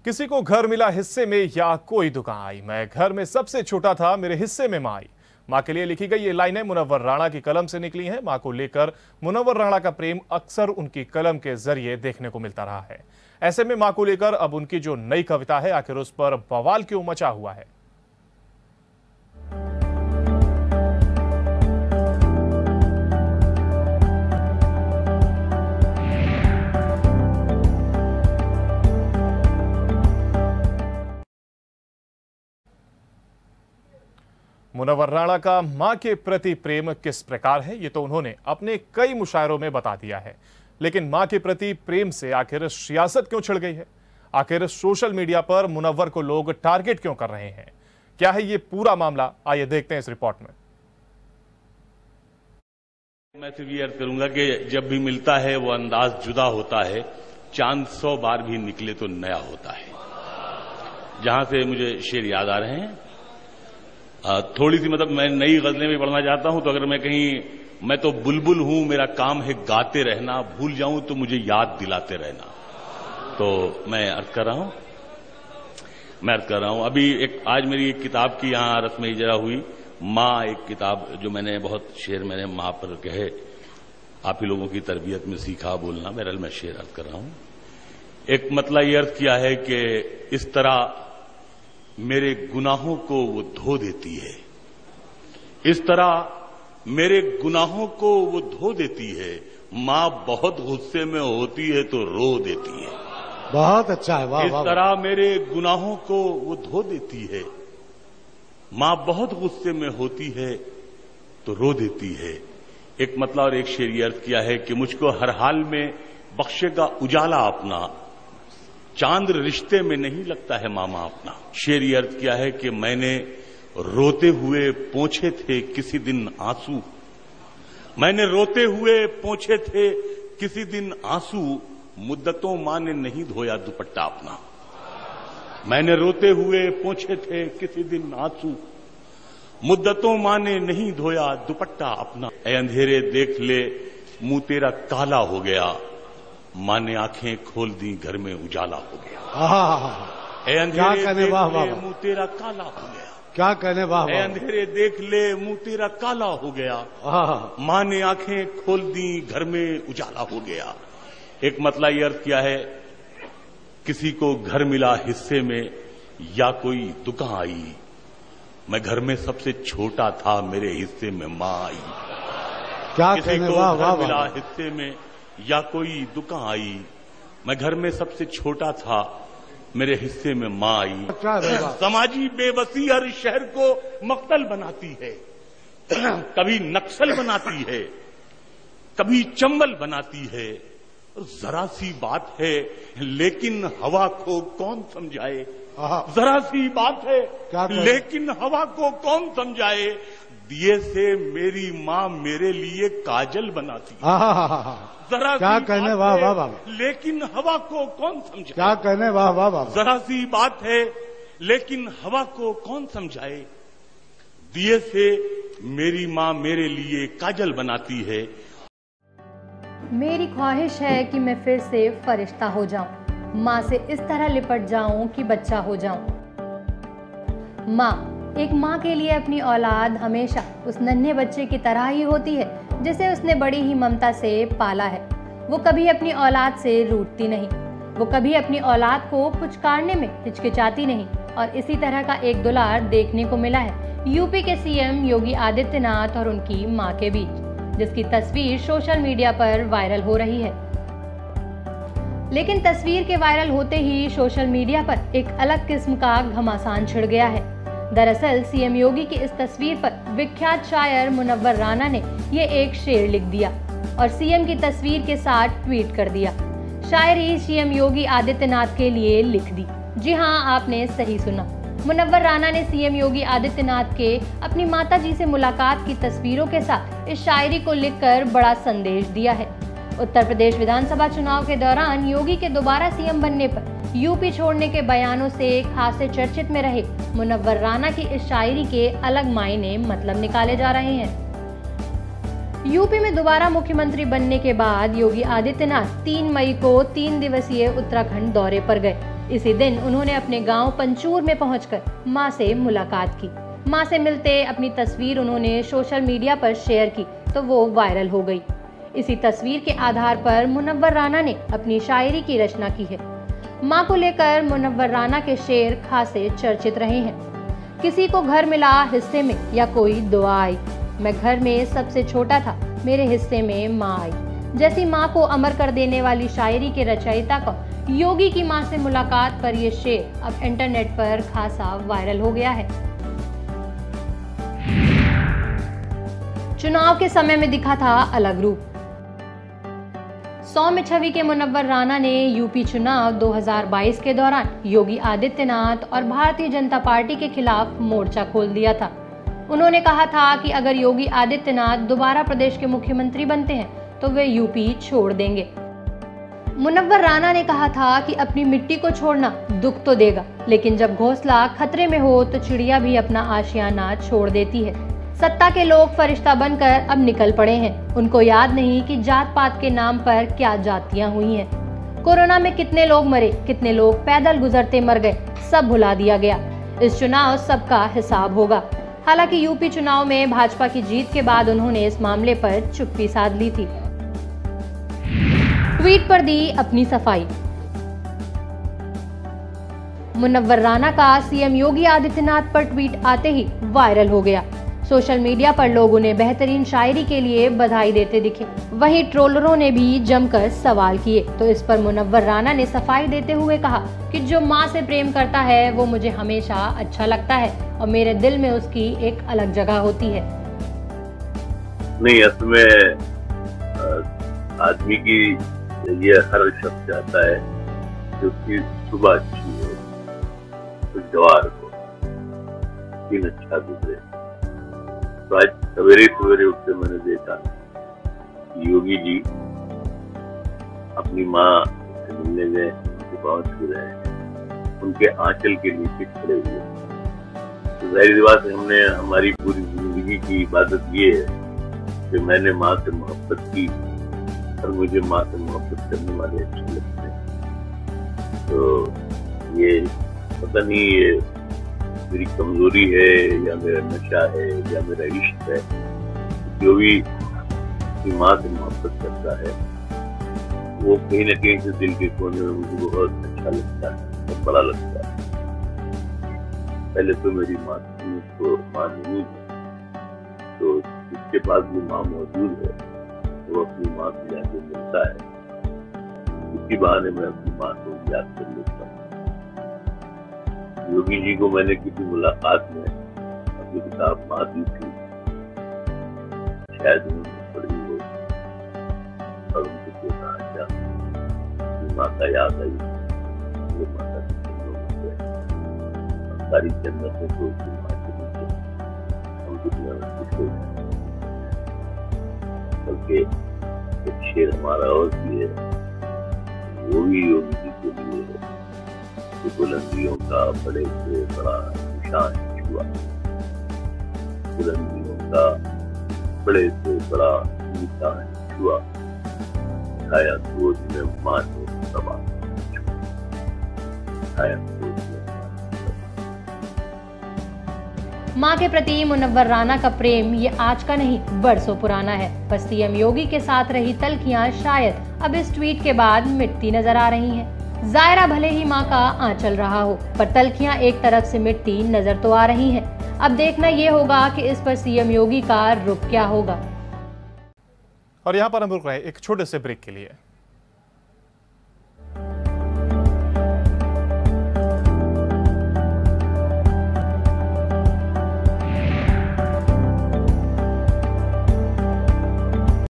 किसी को घर मिला हिस्से में या कोई दुकान आई, मैं घर में सबसे छोटा था, मेरे हिस्से में माँ आई। माँ के लिए लिखी गई ये लाइनें मुनव्वर राणा की कलम से निकली हैं। माँ को लेकर मुनव्वर राणा का प्रेम अक्सर उनकी कलम के जरिए देखने को मिलता रहा है। ऐसे में माँ को लेकर अब उनकी जो नई कविता है, आखिर उस पर बवाल क्यों मचा हुआ है। मुनव्वर राणा का मां के प्रति प्रेम किस प्रकार है, ये तो उन्होंने अपने कई मुशायरों में बता दिया है। लेकिन मां के प्रति प्रेम से आखिर सियासत क्यों छिड़ गई है? आखिर सोशल मीडिया पर मुनव्वर को लोग टारगेट क्यों कर रहे हैं? क्या है ये पूरा मामला? आइए देखते हैं इस रिपोर्ट में। मैं सिर्फ ये अर्ज करूंगा कि जब भी मिलता है वो अंदाज जुदा होता है। चांद 100 बार भी निकले तो नया होता है। जहां से मुझे शेर याद आ रहे हैं, थोड़ी सी मैं नई गजलें भी पढ़ना चाहता हूं। तो अगर मैं तो बुलबुल हूं, मेरा काम है गाते रहना, भूल जाऊं तो मुझे याद दिलाते रहना। तो मैं अर्ज कर रहा हूं अभी आज मेरी एक किताब की यहां रस्म इजरा हुई, मां, एक किताब जो मैंने बहुत शेर मैंने मां पर कहे, आप ही लोगों की तरबियत में सीखा बोलना। बहरहाल मैं शेर अर्ज कर रहा हूं। एक मतलब ये अर्ज किया है कि इस तरह मेरे गुनाहों को वो धो देती है, इस तरह मेरे गुनाहों को वो धो देती है। मां बहुत गुस्से में होती है तो रो देती है। बहुत अच्छा है, वाह। इस तरह मेरे गुनाहों को वो धो देती है। मां बहुत गुस्से में होती है तो रो देती है। एक मतलब और एक शेर ये अर्ज किया है कि मुझको हर हाल में बख्शेगा उजाला अपना, चांद रिश्ते में नहीं लगता है मामा अपना। शेर ये अर्ज किया है कि मैंने रोते हुए पोंछे थे किसी दिन आंसू, मैंने रोते हुए पोंछे थे किसी दिन आंसू, मुद्दतों मां ने नहीं धोया दुपट्टा अपना। मैंने रोते हुए पोंछे थे किसी दिन आंसू, मुद्दतों मां ने नहीं धोया दुपट्टा अपना। ऐ अंधेरे देख ले मुंह तेरा काला हो गया, मां ने आंखें खोल दी घर में उजाला हो गया। ऐ अंधेरे देख ले मुंह तेरा काला हो गया, क्या कहने, वाह। ऐ अंधेरे देख ले मुंह तेरा काला हो गया, मां ने आंखें खोल दी घर में उजाला हो गया। एक मतलब ये अर्थ किया है, किसी को घर मिला हिस्से में या कोई दुकान आई, मैं घर में सबसे छोटा था, मेरे हिस्से में मां आई। क्या किसी को घर मिला हिस्से में या कोई दुकान आई, मैं घर में सबसे छोटा था, मेरे हिस्से में मां आई। समाजी बेबसी हर शहर को मक्तल बनाती है, कभी नक्सल बनाती है, कभी चंबल बनाती है। जरा सी बात है लेकिन हवा को कौन समझाए, जरा सी बात है लेकिन हवा को कौन समझाए। दिए से मेरी मां मेरे लिए काजल बनाती है, जरा क्या कहने, वाह वाह। लेकिन हवा को कौन समझाए, क्या कहने, वाह वाह। जरा सी बात है लेकिन हवा को कौन समझाए। दिए से मेरी मां मेरे लिए काजल बनाती है। मेरी ख्वाहिश है कि मैं फिर से फरिश्ता हो जाऊं, माँ से इस तरह लिपट जाऊं कि बच्चा हो जाऊं। माँ, एक माँ के लिए अपनी औलाद हमेशा उस नन्हे बच्चे की तरह ही होती है जिसे उसने बड़ी ही ममता से पाला है। वो कभी अपनी औलाद से रूठती नहीं, वो कभी अपनी औलाद को पुचकारने में हिचकिचाती नहीं। और इसी तरह का एक दुलार देखने को मिला है यूपी के सीएम योगी आदित्यनाथ और उनकी माँ के बीच, जिसकी तस्वीर सोशल मीडिया पर वायरल हो रही है। लेकिन तस्वीर के वायरल होते ही सोशल मीडिया पर एक अलग किस्म का घमासान छिड़ गया है। दरअसल सीएम योगी की इस तस्वीर पर विख्यात शायर मुनव्वर राणा ने ये एक शेर लिख दिया और सीएम की तस्वीर के साथ ट्वीट कर दिया। शायरी सीएम योगी आदित्यनाथ के लिए लिख दी। जी हाँ, आपने सही सुना। मुनव्वर राणा ने सीएम योगी आदित्यनाथ के अपनी माताजी से मुलाकात की तस्वीरों के साथ इस शायरी को लिखकर बड़ा संदेश दिया है। उत्तर प्रदेश विधानसभा चुनाव के दौरान योगी के दोबारा सीएम बनने पर यूपी छोड़ने के बयानों से खासे चर्चित में रहे मुनव्वर राणा की इस शायरी के अलग मायने मतलब निकाले जा रहे हैं। यूपी में दोबारा मुख्यमंत्री बनने के बाद योगी आदित्यनाथ 3 मई को 3 दिवसीय उत्तराखंड दौरे पर गए। इसी दिन उन्होंने अपने गांव पंचूर में पहुंचकर मां से मुलाकात की। मां से मिलते अपनी तस्वीर उन्होंने सोशल मीडिया पर शेयर की तो वो वायरल हो गई। इसी तस्वीर के आधार पर मुनव्वर राना ने अपनी शायरी की रचना की है। मां को लेकर मुनव्वर राना के शेर खासे चर्चित रहे हैं। किसी को घर मिला हिस्से में या कोई दुआ आई, मैं घर में सबसे छोटा था, मेरे हिस्से में मां आई। जैसी मां को अमर कर देने वाली शायरी के रचयिता का योगी की मां से मुलाकात पर यह शेर अब इंटरनेट पर खासा वायरल हो गया है। चुनाव के समय में दिखा था अलग रूप। सौम्य छवि के मुनव्वर राना ने यूपी चुनाव 2022 के दौरान योगी आदित्यनाथ और भारतीय जनता पार्टी के खिलाफ मोर्चा खोल दिया था। उन्होंने कहा था कि अगर योगी आदित्यनाथ दोबारा प्रदेश के मुख्यमंत्री बनते हैं तो वे यूपी छोड़ देंगे। मुनव्वर राना ने कहा था कि अपनी मिट्टी को छोड़ना दुख तो देगा, लेकिन जब घोंसला खतरे में हो तो चिड़िया भी अपना आशियाना छोड़ देती है। सत्ता के लोग फरिश्ता बनकर अब निकल पड़े हैं। उनको याद नहीं कि जात पात के नाम पर क्या जातियां हुई हैं। कोरोना में कितने लोग मरे, कितने लोग पैदल गुजरते मर गए, सब भुला दिया गया। इस चुनाव सबका हिसाब होगा। हालांकि यूपी चुनाव में भाजपा की जीत के बाद उन्होंने इस मामले पर चुप्पी साध ली थी। ट्वीट पर दी अपनी सफाई। मुनव्वर राना का सीएम योगी आदित्यनाथ पर ट्वीट आते ही वायरल हो गया। सोशल मीडिया पर लोग उन्हें बेहतरीन शायरी के लिए बधाई देते दिखे। वहीं ट्रोलरों ने भी जमकर सवाल किए तो इस पर मुनव्वर राना ने सफाई देते हुए कहा कि जो मां से प्रेम करता है वो मुझे हमेशा अच्छा लगता है और मेरे दिल में उसकी एक अलग जगह होती है। नहीं, इसमें आदमी की ये हर शख्स चाहता है कि उसकी सुबह अच्छी हो, कुछ जवार हो, दिन अच्छा गुजरे। तो आज सवेरे सवेरे उठ के मैंने देखा योगी जी अपनी माँ से मिलने गए, उनके पाँव छू रहे हैं, उनके आंचल के नीचे खड़े हुए। तो जाहिर बात है हमने हमारी पूरी जिंदगी की इबादत ये है कि मैंने माँ से मोहब्बत की और मुझे माँ से मोहब्बत करने वाले अच्छे लगते हैं। तो ये पता नहीं ये मेरी कमजोरी है या मेरा नशा है या मेरा इश्क है, जो भी अपनी माँ से मोहब्बत करता है वो कहीं न कहीं से दिल के कोने में मुझे बहुत अच्छा लगता है, बहुत बड़ा लगता है। पहले तो मेरी माँ को माँ नहीं है, तो जिसके पास भी माँ मौजूद है वो अपनी माँ से जाके मिलता है। इसी बहाने मैं अपनी माँ को याद कर लेता हूँ। योगी जी को मैंने किसी मुलाकात में अपनी किताब माँ दी थी, शायद उन्होंने पढ़ी हो और उनको देखा क्या माता याद आई, वो माता की जन्नत में सारी जन्नतें तो उसकी माँ के नीचे हम दुनिया में खुश हो। बल्कि एक शेर हमारा और भी है, वो भी योगी जी के लिए है। बुलंदियों का बड़े से बड़ा निशान छुआ, बुलंदियों का बड़े से बड़ा निशान छुआ, छाया गोद में माँ को समा, छाया गोद में। मां के प्रति मुनव्वर राना का प्रेम ये आज का नहीं बरसों पुराना है। पर सीएम योगी के साथ रही तल्खियां शायद अब इस ट्वीट के बाद मिटती नजर आ रही हैं। जायरा भले ही मां का आंचल रहा हो, पर तल्खियां एक तरफ से मिटती नजर तो आ रही हैं। अब देखना ये होगा कि इस पर सीएम योगी का रुख क्या होगा। और यहाँ पर हम रुक रहे हैं एक छोटे से ब्रेक के लिए।